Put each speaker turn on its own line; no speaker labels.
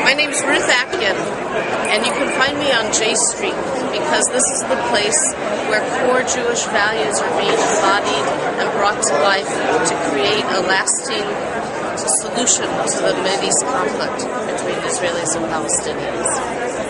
My name's Ruth Atkin, and you can find me on J Street because this is the place where core Jewish values are being embodied and brought to life to create a lasting solution to the Mideast conflict between Israelis and Palestinians.